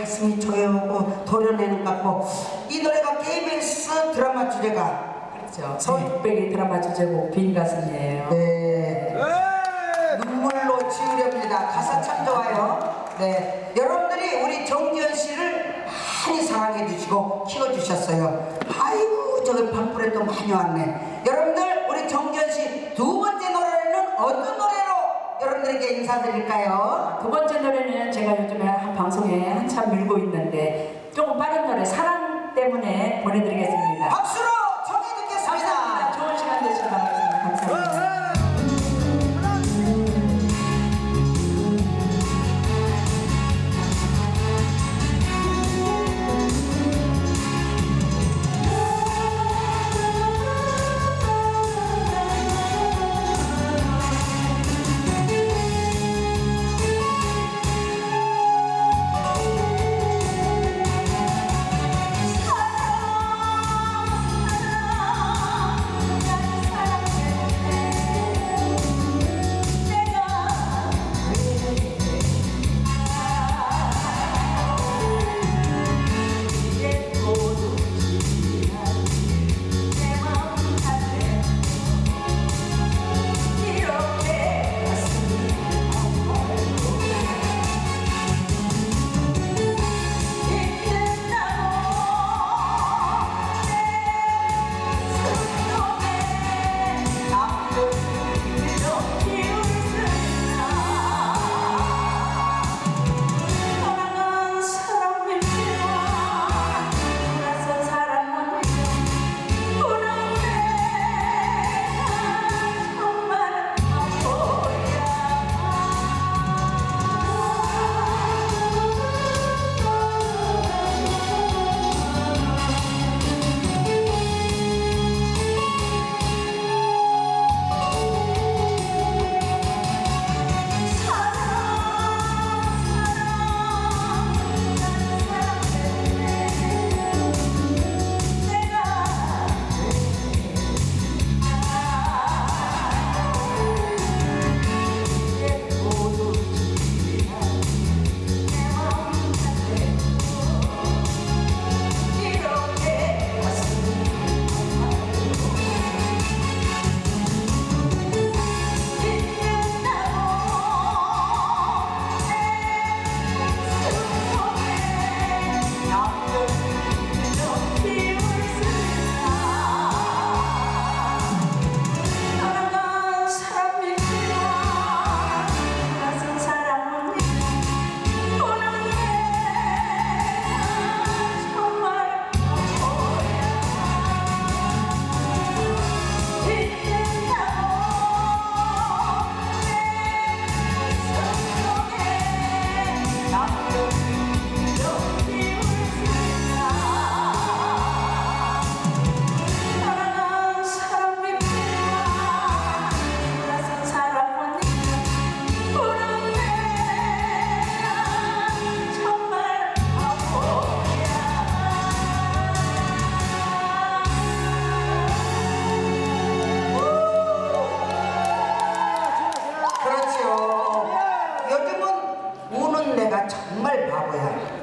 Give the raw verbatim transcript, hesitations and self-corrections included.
가슴이 조여오고 도려내는 것 같고 이 노래가 케이비에스 드라마 주제가 그렇죠. 서울특별히 드라마 주제곡 빈 가슴이에요. 네. 눈물로 지으렵니다. 가사 참 좋아요. 네, 여러분들이 우리 정지현 씨를 많이 사랑해 주시고 키워 주셨어요. 아이고 저기 방불에도 많이 왔네. 여러분들 우리 정지현 씨 두 번째 노래는 어떤 노래로 여러분들에게 인사드릴까요? 두 번째 노래는 제가 요즘에 한 방송에 한참 밀고 있는데 조금 빠른 노래 사랑 때문에 보내드리겠습니다. 박수로 청해 듣겠습니다. 감사합니다. 좋은 시간 되시길 바라겠습니다. 감사합니다. 그렇죠. 요즘은 우는 내가 정말 바보야.